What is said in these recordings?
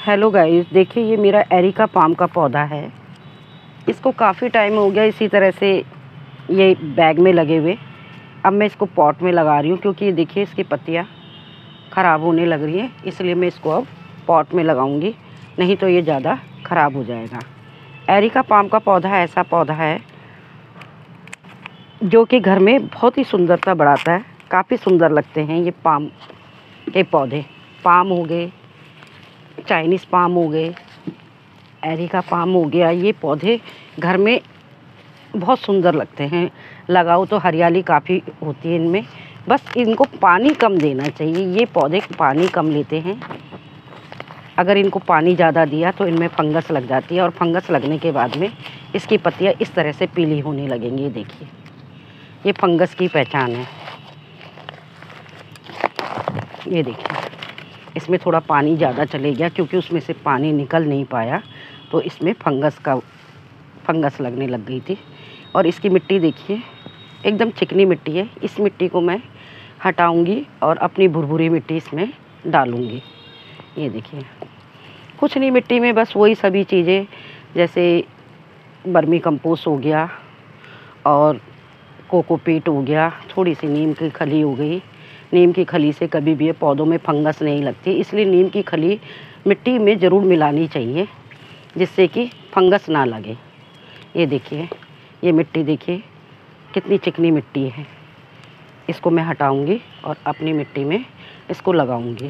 Hello guys, देखिए ये मेरा एरिका पाम का पौधा है। इसको काफ़ी टाइम हो गया इसी तरह से ये बैग में लगे हुए। अब मैं इसको पॉट में लगा रही हूँ क्योंकि ये देखिए इसकी पत्तियाँ ख़राब होने लग रही हैं, इसलिए मैं इसको अब पॉट में लगाऊंगी, नहीं तो ये ज़्यादा ख़राब हो जाएगा। एरिका पाम का पौधा ऐसा पौधा है जो कि घर में बहुत ही सुंदरता बढ़ाता है। काफ़ी सुंदर लगते हैं ये पाम के पौधे। पाम हो गए, चाइनीज़ पाम हो गए, एरिका पाम हो गया, ये पौधे घर में बहुत सुंदर लगते हैं। लगाओ तो हरियाली काफ़ी होती है इनमें, बस इनको पानी कम देना चाहिए। ये पौधे पानी कम लेते हैं। अगर इनको पानी ज़्यादा दिया तो इनमें फंगस लग जाती है और फंगस लगने के बाद में इसकी पत्तियाँ इस तरह से पीली होने लगेंगी। ये देखिए, ये फंगस की पहचान है। ये देखिए, इसमें थोड़ा पानी ज़्यादा चले गया क्योंकि उसमें से पानी निकल नहीं पाया, तो इसमें फंगस लगने लग गई थी। और इसकी मिट्टी देखिए, एकदम चिकनी मिट्टी है। इस मिट्टी को मैं हटाऊंगी और अपनी भुरभुरी मिट्टी इसमें डालूंगी। ये देखिए, कुछ नहीं, मिट्टी में बस वही सभी चीज़ें, जैसे वर्मी कंपोस्ट हो गया और कोकोपीट हो गया, थोड़ी सी नीम की खली हो गई। नीम की खली से कभी भी ये पौधों में फंगस नहीं लगती, इसलिए नीम की खली मिट्टी में ज़रूर मिलानी चाहिए जिससे कि फंगस ना लगे। ये देखिए, ये मिट्टी देखिए कितनी चिकनी मिट्टी है। इसको मैं हटाऊंगी और अपनी मिट्टी में इसको लगाऊंगी।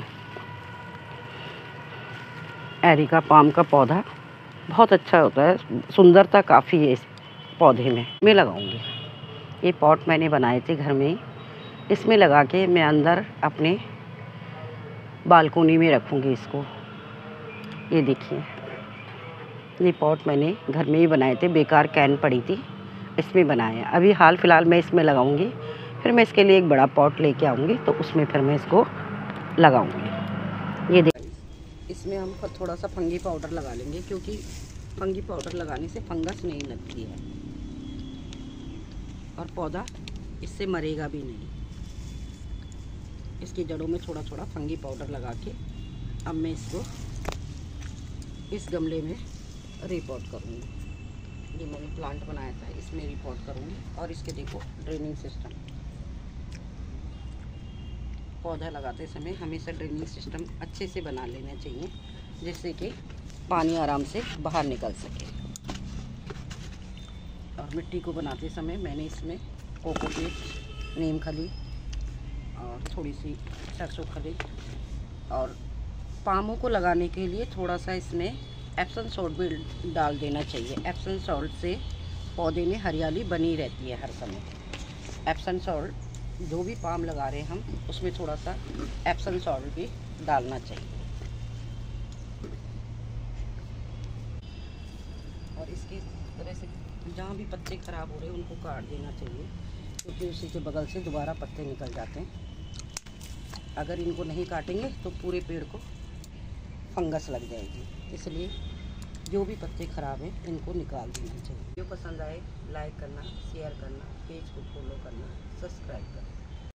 एरिका पाम का पौधा बहुत अच्छा होता है, सुंदरता काफ़ी है इस पौधे में। मैं लगाऊंगी। ये पॉट मैंने बनाए थे घर में ही, इसमें लगा के मैं अंदर अपने बालकोनी में रखूँगी इसको। ये देखिए, ये पॉट मैंने घर में ही बनाए थे, बेकार कैन पड़ी थी, इसमें बनाया। अभी हाल फिलहाल मैं इसमें लगाऊंगी, फिर मैं इसके लिए एक बड़ा पॉट लेके आऊँगी तो उसमें फिर मैं इसको लगाऊंगी। ये देखिए, इसमें हम थोड़ा सा फंगी पाउडर लगा लेंगे क्योंकि फंगी पाउडर लगाने से फंगस नहीं लगती है और पौधा इससे मरेगा भी नहीं। इसकी जड़ों में थोड़ा थोड़ा फंगी पाउडर लगा के अब मैं इसको इस गमले में रिपोर्ट करूँगी। ये मैंने प्लांट बनाया था, इसमें रिपोर्ट करूँगी। और इसके देखो ड्रेनिंग सिस्टम, पौधा लगाते समय हमेशा ड्रेनिंग सिस्टम अच्छे से बना लेना चाहिए जिससे कि पानी आराम से बाहर निकल सके। और मिट्टी को बनाते समय मैंने इसमें कोकोपीट, नीम खली और थोड़ी सी सरसों खली, और पामों को लगाने के लिए थोड़ा सा इसमें एप्सम सॉल्ट भी डाल देना चाहिए। एप्सम सॉल्ट से पौधे में हरियाली बनी रहती है हर समय। एप्सम सॉल्ट जो भी पाम लगा रहे हैं हम, उसमें थोड़ा सा एप्सम सॉल्ट भी डालना चाहिए। और इसकी तरह से जहाँ भी पत्ते ख़राब हो रहे हैं उनको काट देना चाहिए क्योंकि उसी के बगल से दोबारा पत्ते निकल जाते हैं। अगर इनको नहीं काटेंगे तो पूरे पेड़ को फंगस लग जाएगी, इसलिए जो भी पत्ते ख़राब हैं इनको निकाल देना चाहिए। जो पसंद आए लाइक करना, शेयर करना, पेज को फॉलो करना, सब्सक्राइब करना।